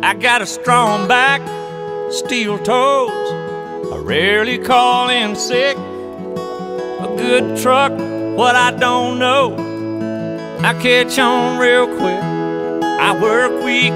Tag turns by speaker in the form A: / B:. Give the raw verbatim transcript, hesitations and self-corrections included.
A: I got a strong back, steel toes, I rarely call in sick. A good truck, what I don't know, I catch on real quick. I work weekends